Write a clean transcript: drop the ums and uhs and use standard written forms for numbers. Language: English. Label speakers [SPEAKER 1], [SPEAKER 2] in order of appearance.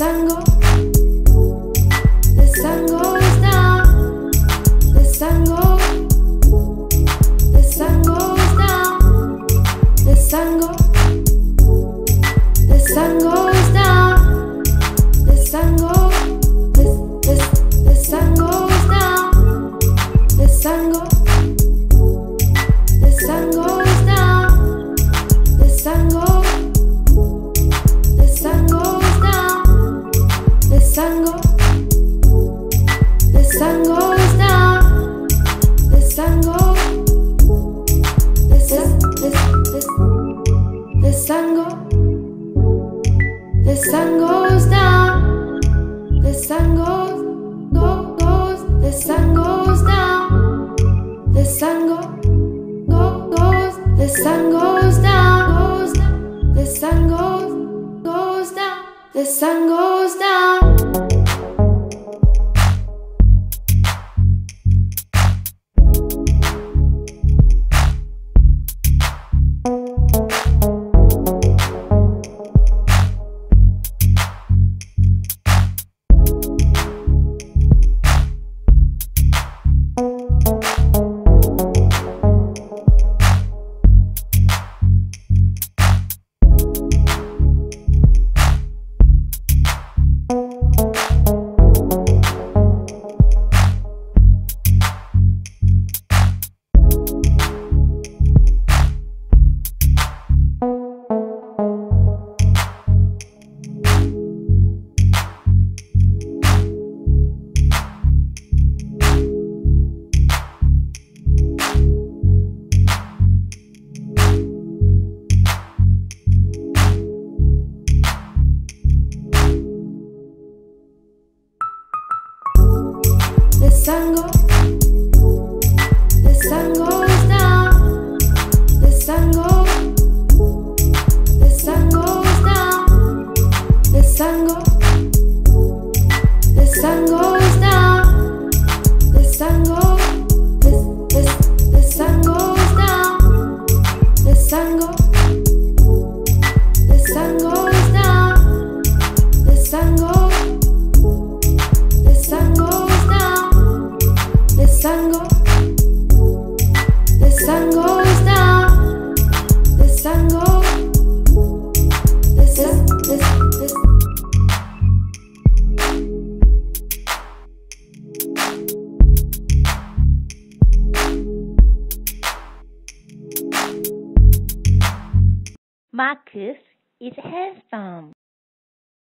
[SPEAKER 1] sun goes down. The sun goes down. The sun goes down. The sun goes down. The sun goes down. The sun goes down. The sun goes down. The sun goes down. The sun goes down. The sun goes down. The sun goes down. The sun goes down. The sun goes down. The sun goes down. The sun goes down. The sun goes down. The sun goes down. The sun goes down. The sun goes down. The sun goes
[SPEAKER 2] Marcus is handsome.